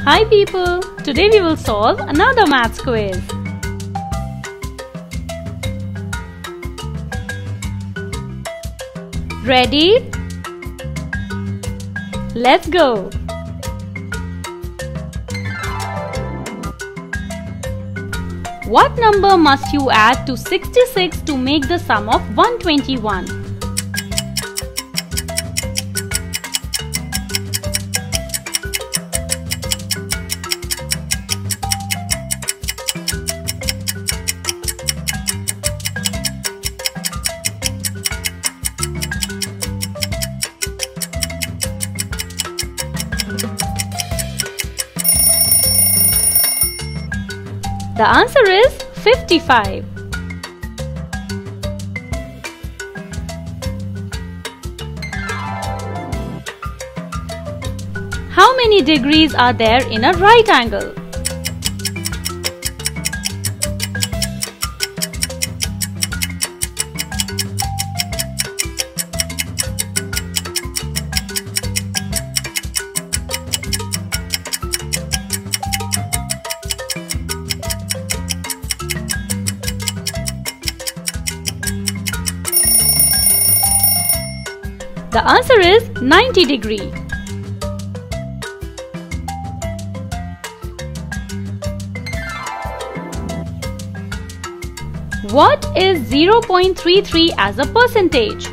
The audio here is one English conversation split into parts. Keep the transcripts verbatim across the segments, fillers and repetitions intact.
Hi people! Today we will solve another maths quiz. Ready? Let's go! What number must you add to sixty-six to make the sum of one hundred twenty-one? The answer is fifty-five. How many degrees are there in a right angle? The answer is ninety degrees. What is zero point three three as a percentage?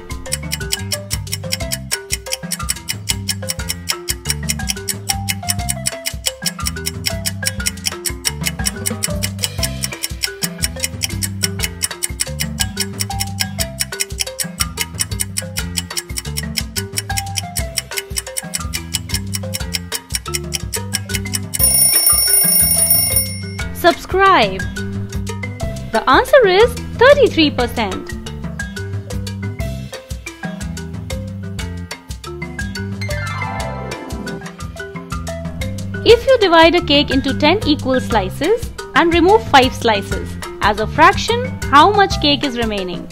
Subscribe. The answer is thirty-three percent. If you divide a cake into ten equal slices and remove five slices, as a fraction, how much cake is remaining?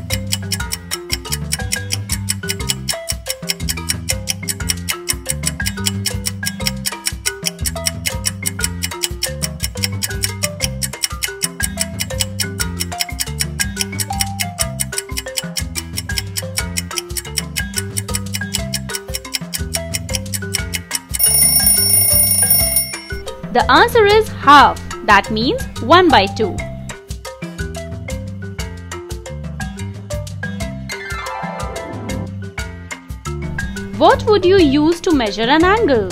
The answer is half, that means one by two. What would you use to measure an angle?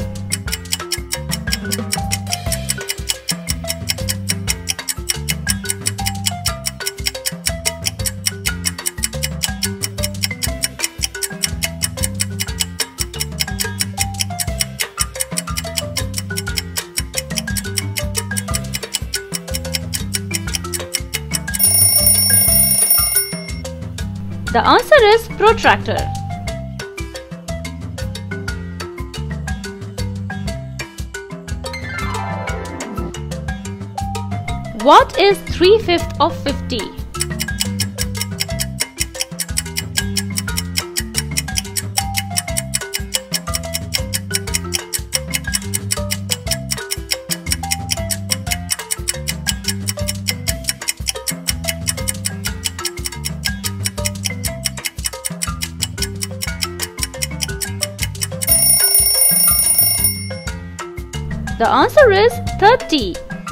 The answer is protractor. What is three fifths of fifty? The answer is thirty.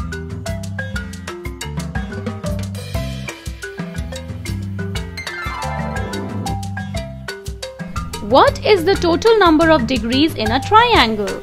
What is the total number of degrees in a triangle?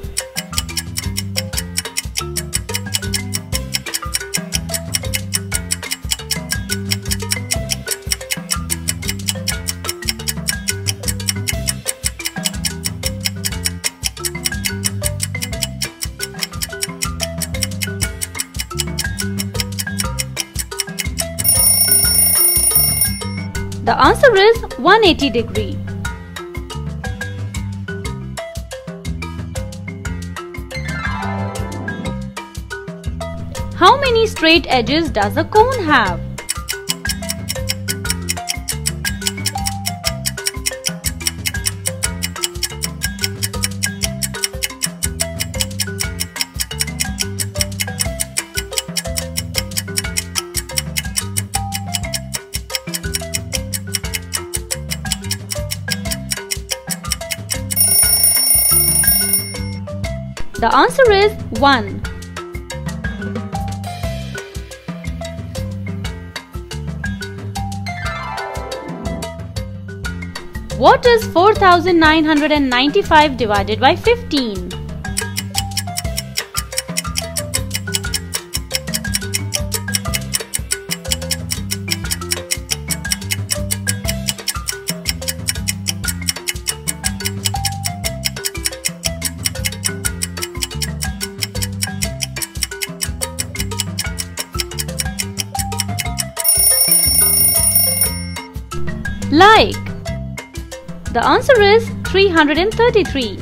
The answer is one hundred eighty degrees. How many straight edges does a cone have? The answer is one. What is four thousand nine hundred ninety-five divided by fifteen? Like. The answer is three hundred thirty-three.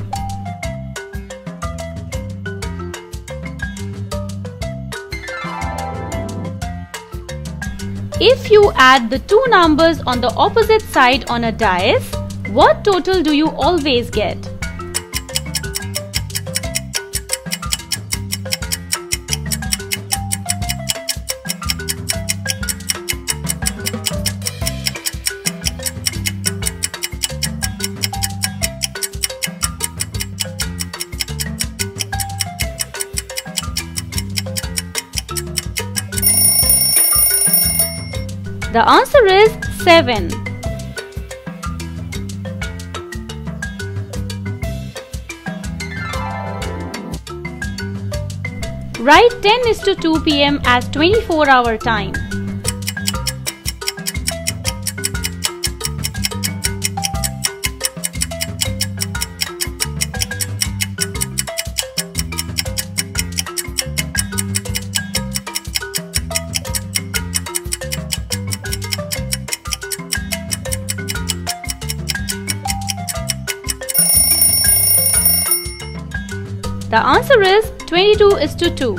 If you add the two numbers on the opposite side on a dice, what total do you always get? The answer is seven. Write ten is to two p m as twenty-four hour time. The answer is twenty-two is to two.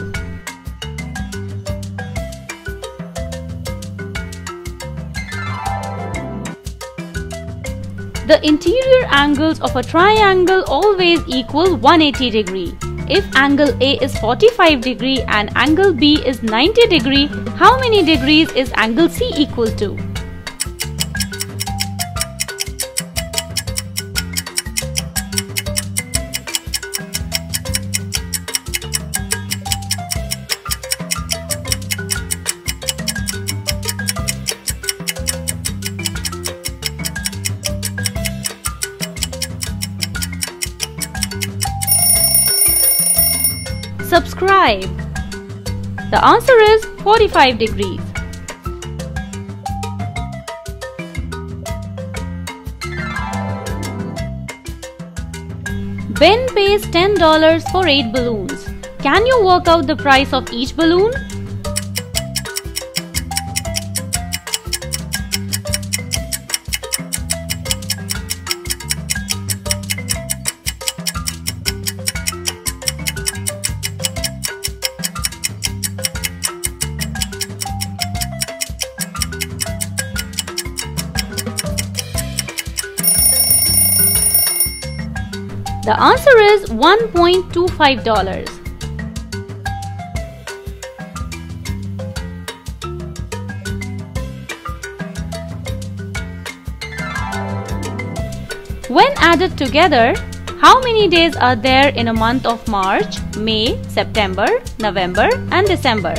The interior angles of a triangle always equal one hundred eighty degree. If angle A is forty-five degree and angle B is ninety degree, how many degrees is angle C equal to? Subscribe. The answer is forty-five degrees. Ben pays ten dollars for eight balloons. Can you work out the price of each balloon? The answer is one point two five dollars. When added together, how many days are there in a month of March, May, September, November and December?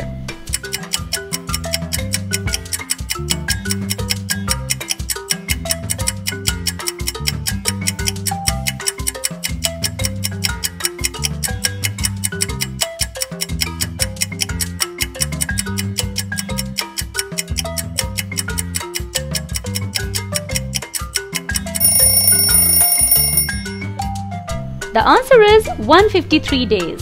The answer is one hundred fifty-three days.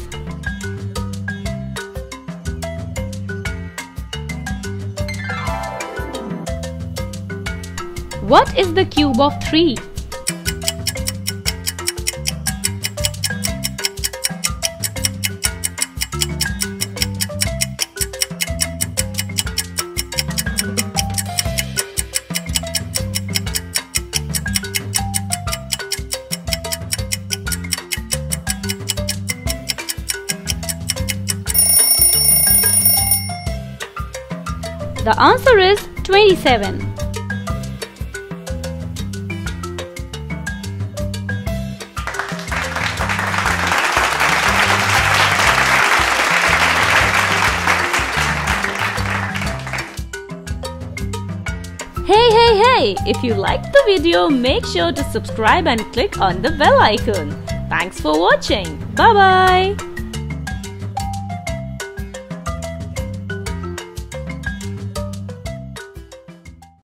What is the cube of three? The answer is twenty-seven. hey, if you liked the video, make sure to subscribe and click on the bell icon. Thanks for watching. Bye bye.